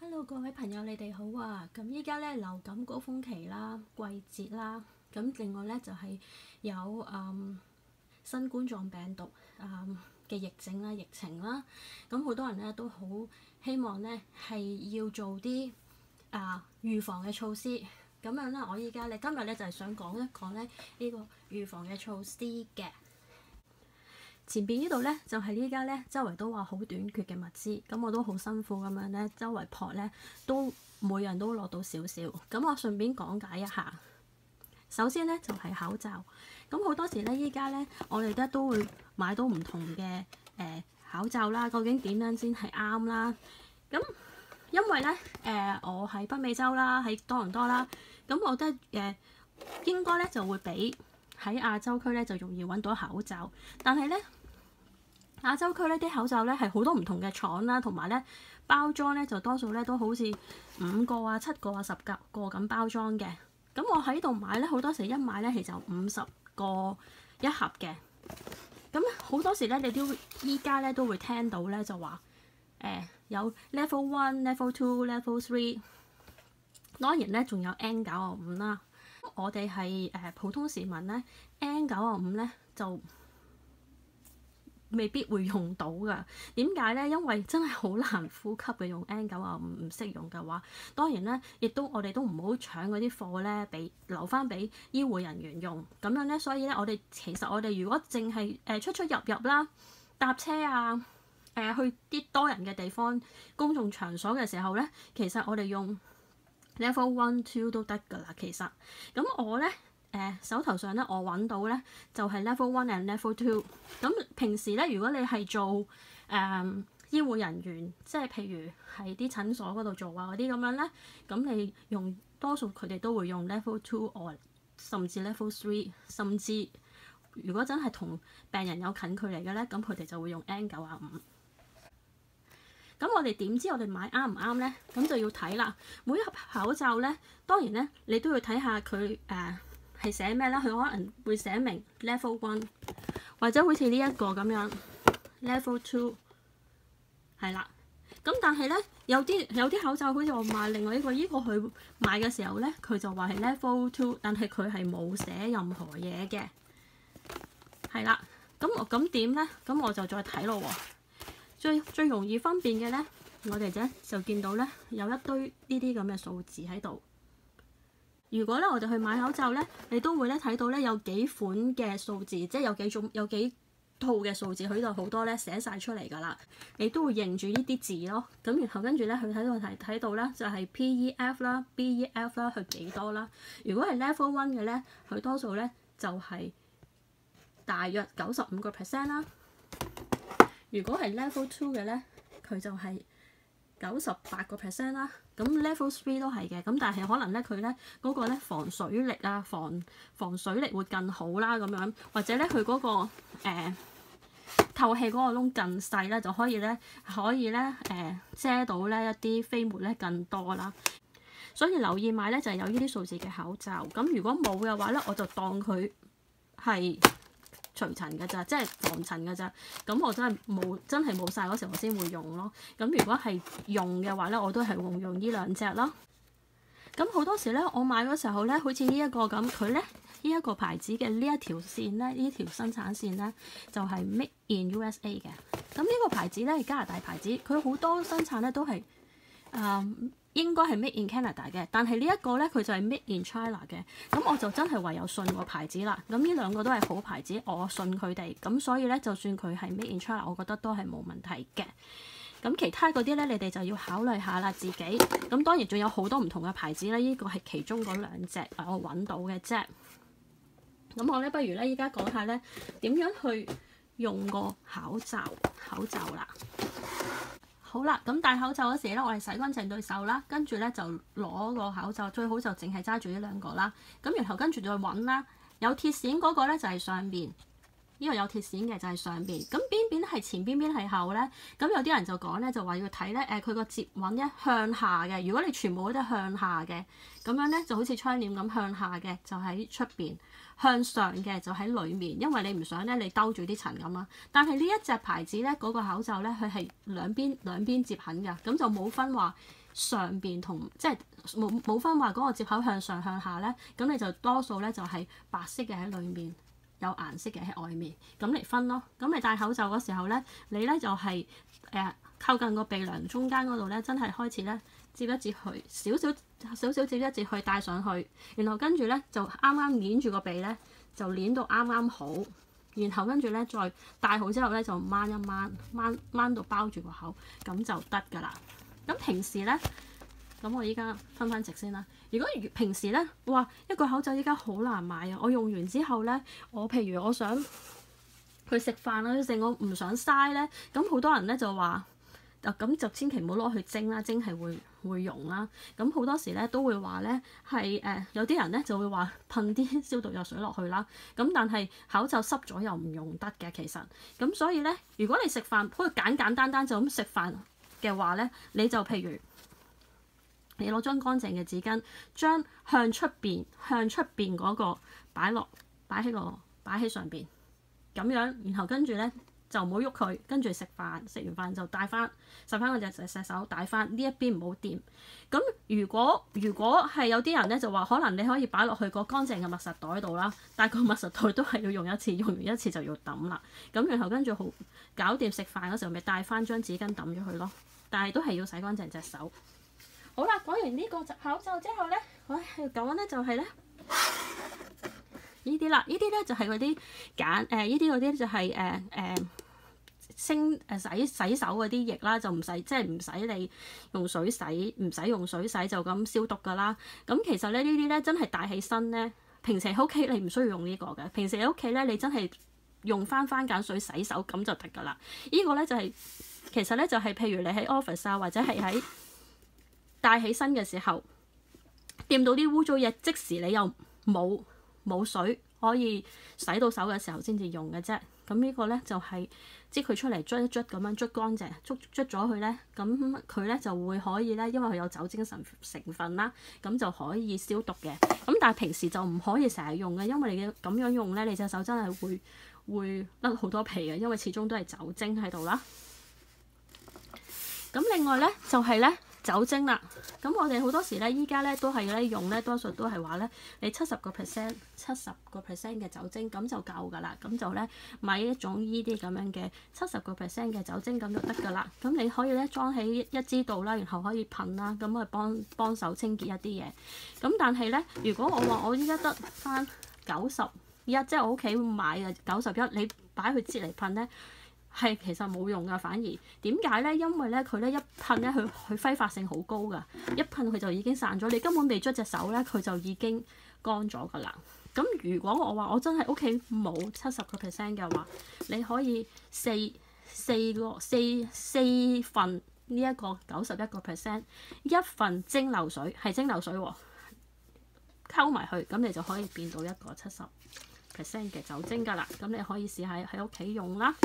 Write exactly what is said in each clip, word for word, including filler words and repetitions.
Hello，各位朋友，你哋好啊！咁依家咧流感高峰期啦、季節啦，咁另外咧就係、是、有誒、嗯、新冠狀病毒誒嘅疫症啦、疫情啦，咁好多人咧都好希望咧係要做啲啊預防嘅措施。咁樣咧，我依家咧今日咧就係、是、想講一講咧呢、這個預防嘅措施嘅。前邊呢度咧就係依家咧周圍都話好短缺嘅物資，咁我都好辛苦咁樣咧，周圍撲咧都每人都攞到少少。咁我順便講解一下，首先咧就係、是、口罩。咁好多時咧依家咧我哋咧都會買到唔同嘅誒、呃、口罩啦，究竟點樣先係啱啦？咁因為咧誒、呃、我喺北美洲啦，喺多倫多啦，咁我覺得誒、呃、應該咧就會比喺亞洲區咧就容易揾到口罩，但係咧亞洲區咧啲口罩咧係好多唔同嘅廠啦，同埋咧包裝咧就多數咧都好似五個啊、七個啊、十個個咁包裝嘅。咁我喺度買咧好多時一買咧其實五十個一盒嘅。咁好多時咧你都依家咧都會聽到咧就話誒、呃、有 level one、level two、level three， 當然咧仲有 N 九十五啦。我哋係誒普通市民咧 ，N 九十五咧就未必會用到㗎。點解咧？因為真係好難呼吸嘅，用 N 九十五唔識用嘅話，當然咧，亦都我哋都唔好搶嗰啲貨咧，俾留翻俾醫護人員用。咁樣咧，所以咧，我哋其實我哋如果淨係誒出出入入啦，搭車啊，誒、呃、去啲多人嘅地方、公眾場所嘅時候咧，其實我哋用Level one two 都得㗎啦，其實咁我咧誒、呃、手頭上咧我揾到咧就係、是、Level one and Level two。咁平時咧如果你係做誒、呃、醫護人員，即係譬如喺啲診所嗰度做啊嗰啲咁樣咧，咁你用多數佢哋都會用 Level two or 甚至 Level three， 甚至如果真係同病人有近距離嘅咧，咁佢哋就會用 N 九十五。咁我哋點知我哋買啱唔啱咧？咁就要睇啦。每一盒口罩咧，當然咧，你都要睇下佢誒係寫咩啦。佢可能會寫明 level one， 或者好似呢一個咁樣 level two， 係啦。咁但係咧，有啲有啲口罩好似我買另外一個，呢個佢買嘅時候咧，佢就話係 level two， 但係佢係冇寫任何嘢嘅，係啦。咁我咁點咧？咁我就再睇咯喎。最最容易分辨嘅咧，我哋咧就見到咧有一堆呢啲咁嘅數字喺度。如果咧我哋去買口罩咧，你都會咧睇到咧有幾款嘅數字，即係有幾種有幾套嘅數字，佢度好多咧寫晒出嚟㗎啦。你都會認住呢啲字咯。咁然後跟住咧，佢喺度睇睇到咧就係 P E F 啦、B E F 啦，佢幾多啦？如果係 Level One 嘅咧，佢多數咧就係大約九十五個 percent 啦。如果係 level two 嘅咧，佢就係九十八個 percent 啦。咁 level three 都係嘅，咁但係可能咧佢咧嗰個咧防水力啊、防防水力會更好啦咁樣，或者咧佢嗰個、呃、透氣嗰個窿更細咧，就可以咧可以咧誒、呃、遮到咧一啲飛沫咧更多啦。所以留意買咧就係有呢啲數字嘅口罩。咁如果冇嘅話咧，我就當佢係除塵㗎咋，即係防塵㗎咋。咁我真係冇，真係冇晒嗰時我先會用咯。咁如果係用嘅話咧，我都係用用呢兩隻咯。咁好多時咧，我買嗰時候咧，好似呢一個咁，佢咧呢一個牌子嘅呢一條線咧，呢條生產線咧就係 Made in U S A 嘅。咁呢個牌子咧係加拿大牌子，佢好多生產咧都係誒。嗯應該係 Made in Canada 嘅，但係呢一個咧佢就係 Made in China 嘅，咁我就真係唯有信個牌子啦。咁呢兩個都係好牌子，我信佢哋，咁所以咧就算佢係 Made in China，我覺得都係冇問題嘅。咁其他嗰啲咧，你哋就要考慮下啦，自己。咁當然仲有好多唔同嘅牌子咧，呢個係其中嗰兩隻我揾到嘅啫。咁我咧不如咧依家講下咧點樣去用個口罩口罩啦。好啦，咁戴口罩嗰時咧，我哋洗乾淨對手啦，跟住咧就攞個口罩，最好就淨係揸住呢兩個啦。咁然後跟住再揾啦，有鐵線嗰個咧就係上邊，呢個有鐵線嘅就係上邊。咁邊邊係前，邊邊係後咧？咁有啲人就講咧，就話要睇咧，誒佢個接穩咧向下嘅。如果你全部都係向下嘅，咁樣咧就好似窗簾咁向下嘅，就喺出邊。向上嘅就喺裡面，因為你唔想咧你兜住啲塵咁啦。但係呢一隻牌子咧嗰個口罩咧，佢係兩邊兩邊接痕㗎，咁就冇分話上邊同即係冇冇分話嗰個接口向上向下咧，咁你就多數咧就係白色嘅喺裡面，有顏色嘅喺外面，咁嚟分咯。咁你戴口罩嗰時候咧，你咧就係、是、誒、呃、靠近個鼻梁中間嗰度咧，真係開始咧接一接去，少少少少接一接去戴上去，然後跟住咧就啱啱捏住個鼻咧，就捏到啱啱好，然後跟住咧再戴好之後咧就掹一掹掹掹到包住個口，咁就得㗎啦。咁平時咧，咁我依家分翻直先啦。如果平時咧，哇一個口罩依家好難買啊！我用完之後咧，我譬如我想去食飯啊，剩我唔想嘥咧，咁好多人咧就話，啊咁就千祈唔好攞去蒸啦，蒸係會會溶啦。咁好多時咧都會話咧係誒有啲人咧就會話噴啲消毒藥水落去啦。咁但係口罩濕咗又唔用得嘅其實。咁所以咧，如果你食飯好似簡簡單單就咁食飯嘅話咧，你就譬如你攞張乾淨嘅紙巾，將向出邊向出邊嗰個擺落擺喺個擺喺上邊咁樣，然後跟住咧就唔好喐佢，跟住食飯食完飯就戴翻洗翻嗰隻隻手戴翻呢一邊唔好掂。咁如果如果係有啲人咧就話可能你可以擺落去個乾淨嘅密實袋度啦，但係個密實袋都係要用一次，用完一次就要抌啦。咁然後跟住好搞掂食飯嗰時候咪戴翻張紙巾抌咗佢咯。但係都係要洗乾淨隻手。好啦，講完呢個口罩之後咧，我講咧就係咧呢啲啦，呢啲咧就係嗰啲揀誒，呢啲嗰啲就係誒誒清誒洗洗手嗰啲液啦，就唔使即係唔使你用水洗，唔使用水洗就咁消毒噶啦。咁其實咧呢啲咧真係帶起身咧，平時喺屋企你唔需要用呢個嘅，平時喺屋企咧你真係用翻番梘水洗手咁就得噶啦。呢個咧就係。其實咧就係譬如你喺 office 啊，或者係喺戴起身嘅時候，掂到啲污糟嘢，即時你又冇冇水可以洗到手嘅時候先至用嘅啫。咁呢個咧就係擠佢出嚟捽一捽咁樣捽乾淨，捽捽咗佢咧，咁佢咧就會可以咧，因為佢有酒精成成分啦，咁就可以消毒嘅。咁但係平時就唔可以成日用嘅，因為你咁樣用咧，你隻手真係會會甩好多皮嘅，因為始終都係酒精喺度啦。咁另外咧就係、是、咧酒精啦。咁我哋好多時咧依家咧都係咧用咧，多數都係話咧你七十個 percent 七十個 percent 嘅酒精咁就夠㗎啦。咁就咧買一種依啲咁樣嘅七十個 percent 嘅酒精咁就得㗎啦。咁你可以咧裝喺一支度啦，然後可以噴啦，咁去幫幫手清潔一啲嘢。咁但係咧，如果我話我依家得返九十一，即係我屋企買嘅九十一，你擺去支嚟噴咧，係其實冇用㗎，反而點解咧？因為咧佢咧一噴咧，佢佢揮發性好高㗎，一噴佢就已經散咗，你根本未捽隻手咧，佢就已經乾咗㗎啦。咁如果我話我真係屋企冇七十個 percent 嘅話，你可以四四個四四份呢一個九十一個 percent， 一份蒸餾水係蒸餾水喎，溝埋去，咁你就可以變到一個七十 percent 嘅酒精㗎啦。咁你可以試下喺屋企用啦。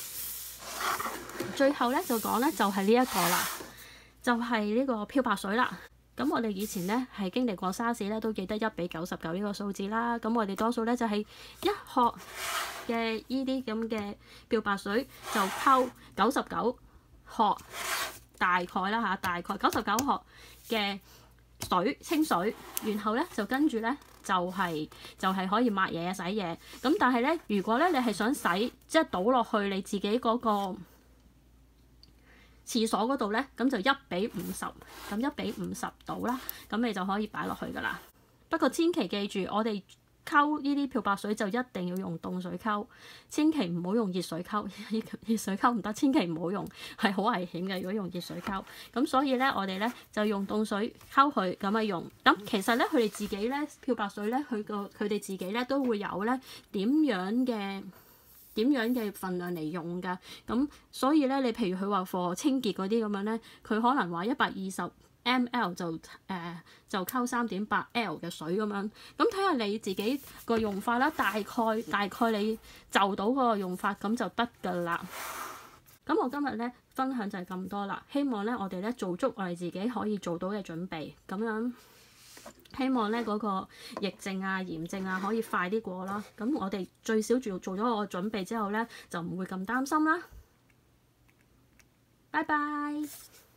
最後咧就講咧就係呢一個啦，就係、是、呢個漂白水啦。咁我哋以前咧係經歷過沙士咧，都記得一比九十九呢個數字啦。咁我哋多數咧就係、是、一殼嘅依啲咁嘅漂白水就溝九十九殼，大概啦嚇，大概九十九殼嘅水清水，然後咧就跟住咧就係、是、就係、是、可以抹嘢洗嘢。咁但係咧，如果咧你係想洗，即係倒落去你自己嗰、那個廁所嗰度咧，咁就一比五十，咁一比五十倒啦，咁你就可以擺落去噶啦。不過千祈記住，我哋溝呢啲漂白水就一定要用凍水溝，千祈唔好用熱水溝，熱水溝唔得，千祈唔好用，係好危險嘅。如果用熱水溝，咁所以咧我哋咧就用凍水溝佢咁樣用。咁其實咧佢哋自己咧漂白水咧，佢個佢哋自己咧都會有咧點樣嘅。點樣嘅份量嚟用㗎？咁所以咧，你譬如佢話貨清潔嗰啲咁樣咧，佢可能話一百二十 ml 就誒、呃、就溝三點八 L 嘅水咁樣。咁睇下你自己個用法啦，大概大概你就到個用法咁就得㗎啦。咁我今日咧分享就係咁多啦。希望咧我哋咧做足我哋自己可以做到嘅準備，咁樣。希望咧嗰個疫症啊、炎症啊可以快啲過啦。咁我哋最少做做咗個準備之後咧，就唔會咁擔心啦。拜拜。